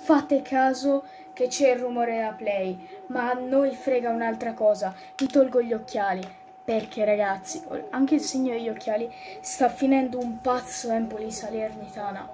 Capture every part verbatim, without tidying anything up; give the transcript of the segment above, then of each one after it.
fate caso che c'è il rumore della play, ma a noi frega un'altra cosa. Mi tolgo gli occhiali, perché ragazzi, anche il segno degli occhiali, sta finendo un pazzo Empoli Salernitana.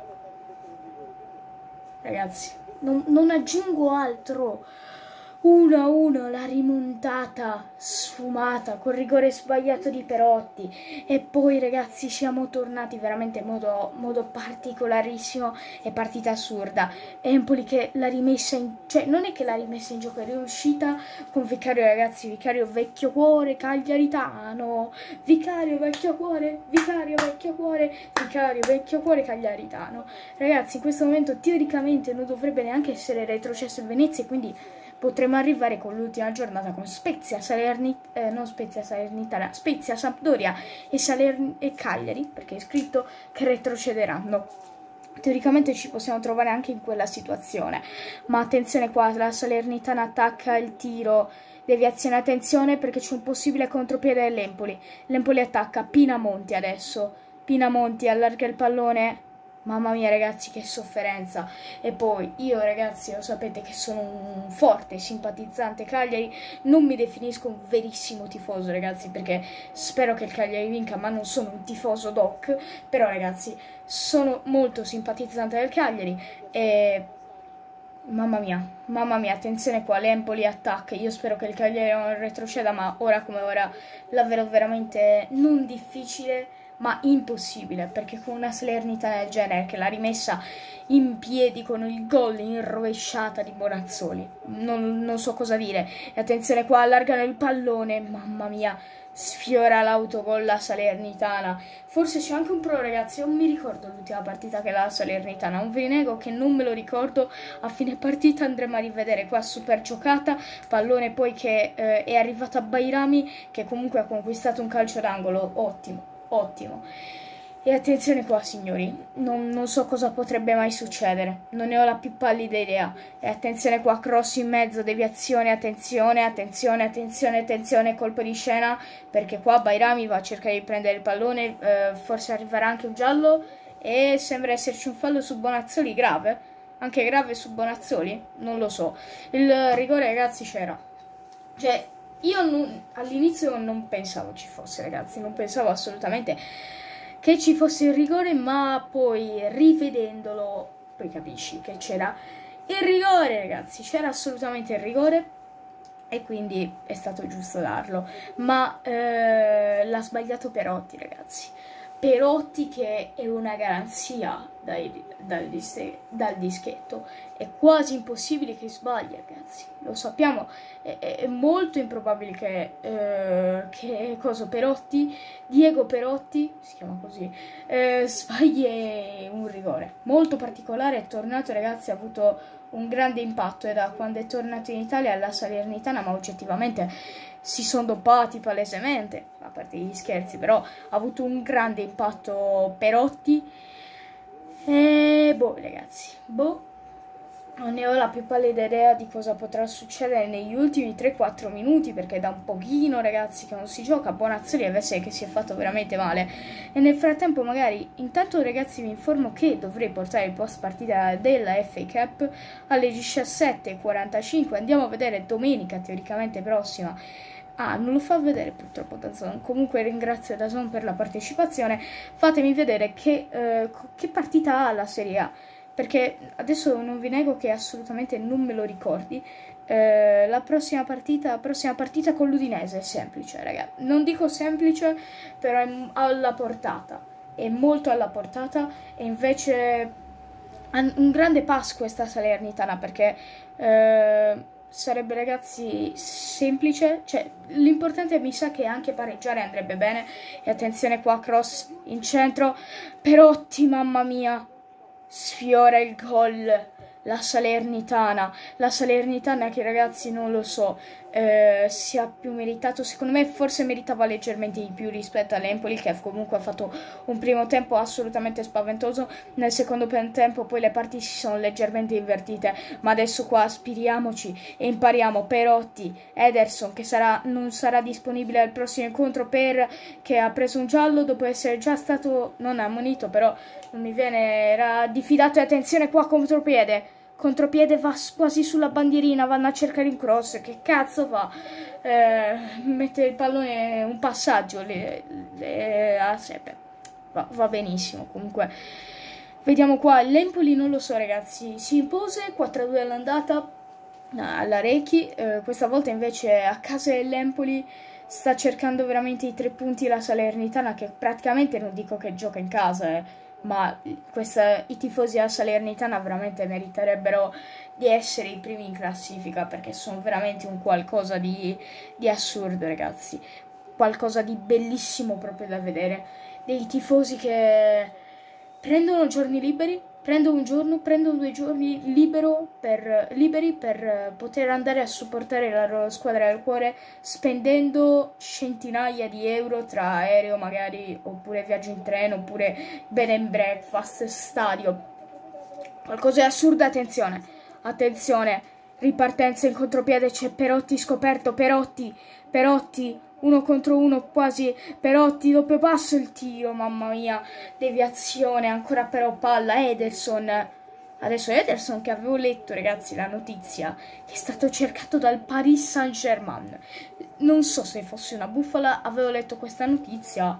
Ragazzi, non, non aggiungo altro. uno a uno, la rimontata sfumata col rigore sbagliato di Perotti, e poi ragazzi siamo tornati veramente in modo, modo particolarissimo. È partita assurda. Empoli che l'ha rimessa in, cioè non è che l'ha rimessa in gioco, è riuscita con Vicario, ragazzi. Vicario vecchio cuore cagliaritano, Vicario vecchio cuore, Vicario vecchio cuore, Vicario vecchio cuore cagliaritano. Ragazzi, in questo momento teoricamente non dovrebbe neanche essere retrocesso il Venezia, quindi potremmo arrivare con l'ultima giornata con Spezia, Salernitana, eh, non Spezia Salernitana, Spezia, Sampdoria e, Salern e Cagliari, perché è scritto che retrocederanno. Teoricamente ci possiamo trovare anche in quella situazione, ma attenzione qua, la Salernitana attacca il tiro, deviazione, attenzione perché c'è un possibile contropiede dell'Empoli. L'Empoli attacca Pinamonti adesso, Pinamonti allarga il pallone. Mamma mia ragazzi, che sofferenza. E poi io ragazzi, lo sapete che sono un forte simpatizzante Cagliari, non mi definisco un verissimo tifoso ragazzi, perché spero che il Cagliari vinca, ma non sono un tifoso doc. Però ragazzi, sono molto simpatizzante del Cagliari e mamma mia, mamma mia, attenzione qua, l'Empoli attacca. Io spero che il Cagliari non retroceda, ma ora come ora la vedo veramente non difficile, ma impossibile, perché con una Salernitana del genere che l'ha rimessa in piedi con il gol in rovesciata di Bonazzoli, non, non so cosa dire. E attenzione qua, allargano il pallone, mamma mia, sfiora l'autogol la Salernitana. Forse c'è anche un pro ragazzi, non mi ricordo l'ultima partita che la Salernitana, non vi nego che non me lo ricordo. A fine partita andremo a rivedere qua, super giocata, pallone poi che eh, è arrivata a Bairami, che comunque ha conquistato un calcio d'angolo, ottimo. Ottimo. E attenzione qua signori, non, non so cosa potrebbe mai succedere, non ne ho la più pallida idea. E attenzione qua, cross in mezzo, deviazione, attenzione, attenzione, attenzione, attenzione, colpo di scena, perché qua Bairami va a cercare di prendere il pallone, eh, forse arriverà anche un giallo e sembra esserci un fallo su Bonazzoli grave, anche grave su Bonazzoli, non lo so. Il rigore ragazzi c'era, cioè io all'inizio non pensavo ci fosse ragazzi, non pensavo assolutamente che ci fosse il rigore, ma poi rivedendolo poi capisci che c'era il rigore ragazzi, c'era assolutamente il rigore e quindi è stato giusto darlo, ma eh, l'ha sbagliato Perotti ragazzi. Perotti che è una garanzia dai, dal, dal dischetto, è quasi impossibile che sbagli ragazzi, lo sappiamo, è, è molto improbabile che, eh, che cosa, Perotti, Diego Perotti, si chiama così, eh, sbagli un rigore, molto particolare, è tornato ragazzi, ha avuto un grande impatto e da quando è tornato in Italia alla Salernitana, ma oggettivamente si sono dopati palesemente, a parte gli scherzi, però ha avuto un grande impatto Perotti e boh ragazzi, boh, non ne ho la più pallida idea di cosa potrà succedere negli ultimi tre quattro minuti, perché da un pochino ragazzi che non si gioca. Bonazzoli deve essere che si è fatto veramente male, e nel frattempo magari intanto ragazzi vi informo che dovrei portare il post partita della F A Cup alle diciassette e quarantacinque, andiamo a vedere domenica teoricamente prossima. Ah, non lo fa vedere purtroppo DAZN. Comunque ringrazio DAZN per la partecipazione. Fatemi vedere che, eh, che partita ha la Serie A, perché adesso non vi nego che assolutamente non me lo ricordi. Eh, la prossima partita, prossima partita con l'Udinese è semplice, raga. Non dico semplice, però è alla portata. È molto alla portata. E invece un grande pass questa Salernitana, perché eh, sarebbe ragazzi semplice, cioè l'importante mi sa che anche pareggiare andrebbe bene. E attenzione qua, cross in centro, Perotti, mamma mia, sfiora il gol la Salernitana, la Salernitana che ragazzi non lo so, eh, sia più meritato, secondo me forse meritava leggermente di più rispetto all'Empoli, che comunque ha fatto un primo tempo assolutamente spaventoso. Nel secondo tempo poi le parti si sono leggermente invertite, ma adesso qua aspiriamoci e impariamo. Perotti, Ederson che sarà, non sarà disponibile al prossimo incontro perché ha preso un giallo dopo essere già stato non ammonito, però non mi viene, era diffidato. E attenzione qua, contropiede contropiede va quasi sulla bandierina, vanno a cercare il cross, che cazzo fa? Eh, mette il pallone un passaggio le, le, a Sepe, va, va benissimo. Comunque vediamo qua, l'Empoli non lo so ragazzi, si impose quattro a due all'andata alla Rechi, eh, questa volta invece a casa dell'Empoli sta cercando veramente i tre punti la Salernitana, che praticamente non dico che gioca in casa, eh. Ma questa, i tifosi della Salernitana veramente meriterebbero di essere i primi in classifica, perché sono veramente un qualcosa di, di assurdo ragazzi, qualcosa di bellissimo proprio da vedere, dei tifosi che prendono giorni liberi, prendono un giorno, prendono due giorni libero per, liberi per poter andare a supportare la loro squadra del cuore, spendendo centinaia di euro tra aereo magari, oppure viaggio in treno, oppure bed and breakfast, stadio. Qualcosa di assurdo, attenzione, attenzione, ripartenza in contropiede, c'è Perotti scoperto, Perotti, Perotti, uno contro uno quasi, Perotti, doppio passo, il tiro, mamma mia, deviazione, ancora però palla, Ederson, adesso Ederson che avevo letto ragazzi la notizia, che è stato cercato dal Paris Saint-Germain, non so se fosse una bufala, avevo letto questa notizia,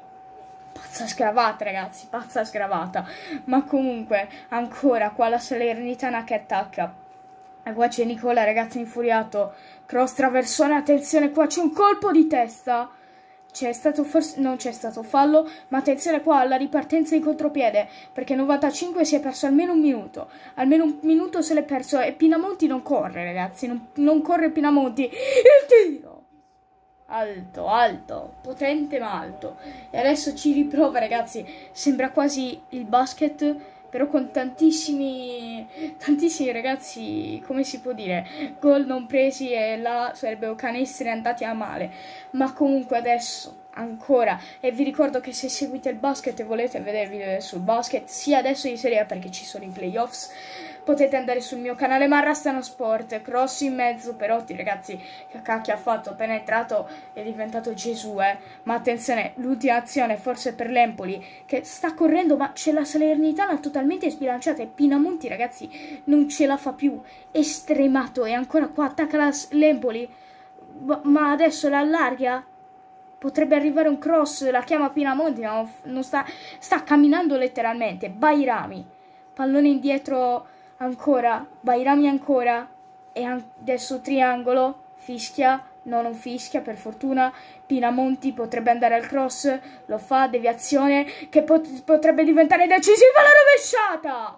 pazza sgravata ragazzi, pazza sgravata, ma comunque ancora qua la Salernitana che attacca. E qua c'è Nicola ragazzi infuriato, cross traversone, attenzione qua c'è un colpo di testa, c'è stato forse, non c'è stato fallo, ma attenzione qua alla ripartenza in contropiede, perché novantacinque si è perso almeno un minuto, almeno un minuto se l'è perso e Pinamonti non corre ragazzi, non, non corre Pinamonti, il tiro! Alto, alto, potente ma alto, e adesso ci riprova ragazzi, sembra quasi il basket, però con tantissimi, tantissimi ragazzi, come si può dire, gol non presi e là sarebbero canestri andati a male. Ma comunque adesso, ancora, e vi ricordo che se seguite il basket e volete vedere video sul basket, sia adesso di Serie A perché ci sono i playoffs, potete andare sul mio canale Marrastano Sport, cross in mezzo, Perotti ragazzi, che cacchio ha fatto, appena entrato è diventato Gesù, eh. Ma attenzione, l'ultima azione forse per l'Empoli, che sta correndo, ma c'è la Salernitana totalmente sbilanciata e Pinamonti ragazzi non ce la fa più, è stremato e ancora qua attacca l'Empoli, ma adesso la allarga? Potrebbe arrivare un cross, la chiama Pinamonti, ma non sta, sta camminando letteralmente, Bairami, pallone indietro ancora, Bairami ancora, e adesso triangolo, fischia, no non fischia per fortuna, Pinamonti potrebbe andare al cross, lo fa, deviazione, che pot potrebbe diventare decisiva la rovesciata!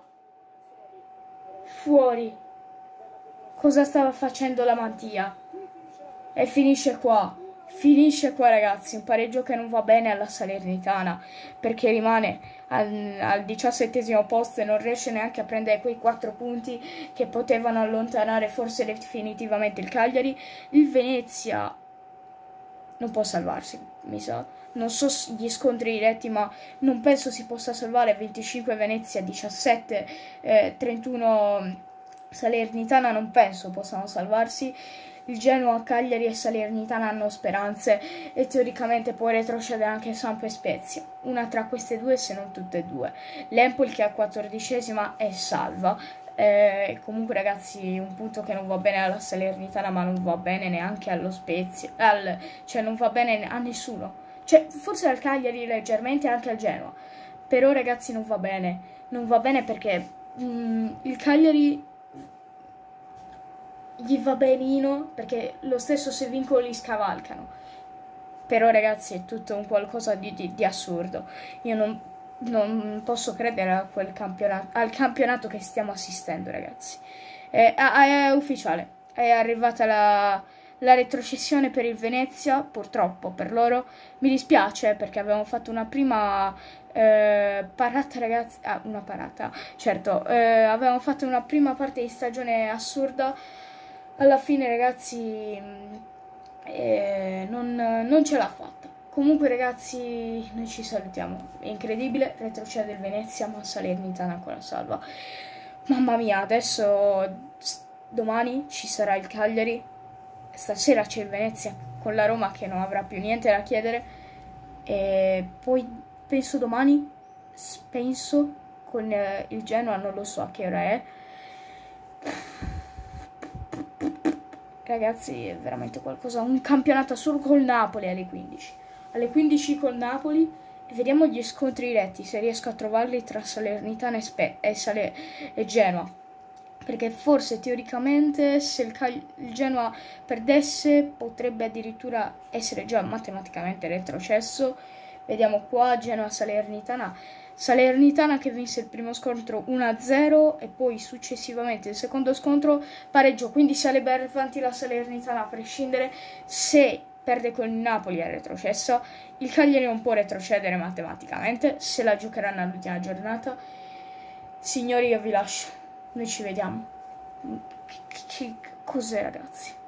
Fuori. Cosa stava facendo la Mantia? E finisce qua. Finisce qua ragazzi, un pareggio che non va bene alla Salernitana, perché rimane al, al diciassettesimo posto e non riesce neanche a prendere quei quattro punti che potevano allontanare forse definitivamente il Cagliari. Il Venezia non può salvarsi, mi sa. Non so gli scontri diretti, ma non penso si possa salvare. Venticinque Venezia, diciassette, eh, trentuno Salernitana, non penso possano salvarsi. Il Genoa, Cagliari e Salernitana hanno speranze e teoricamente può retrocedere anche Samp e Spezia, una tra queste due se non tutte e due. L'Empoli che è al quattordicesima è salva, eh, comunque ragazzi un punto che non va bene alla Salernitana ma non va bene neanche allo Spezia, al, cioè non va bene a nessuno, cioè forse al Cagliari leggermente anche al Genoa, però ragazzi non va bene, non va bene perché mh, il Cagliari gli va benino perché lo stesso se vincono li scavalcano, però ragazzi è tutto un qualcosa di, di, di assurdo. Io non, non posso credere a quel campionato, al campionato che stiamo assistendo ragazzi, è, è, è ufficiale, è arrivata la, la retrocessione per il Venezia, purtroppo per loro, mi dispiace perché avevamo fatto una prima eh, parata ragazzi, ah, una parata, certo, eh, avevamo fatto una prima parte di stagione assurda. Alla fine ragazzi eh, non, non ce l'ha fatta. Comunque ragazzi noi ci salutiamo. È incredibile, retrocede il Venezia ma Salernitana ancora salva. Mamma mia, adesso domani ci sarà il Cagliari, stasera c'è il Venezia con la Roma che non avrà più niente da chiedere, e poi penso domani, penso con eh, il Genoa, non lo so a che ora è. ragazzi, è veramente qualcosa, un campionato solo col Napoli alle quindici. Alle quindici col Napoli, e vediamo gli scontri diretti, se riesco a trovarli tra Salernitana e, Spe e, Sale e Genoa. Perché forse teoricamente se il, il Genoa perdesse potrebbe addirittura essere già matematicamente retrocesso. Vediamo qua Genoa-Salernitana. Salernitana che vinse il primo scontro uno a zero e poi successivamente il secondo scontro pareggio, quindi sale ben avanti la Salernitana a prescindere. Se perde con il Napoli è retrocessa, il Cagliari non può retrocedere matematicamente, se la giocheranno all'ultima giornata. Signori, io vi lascio, noi ci vediamo. Che cos'è, ragazzi?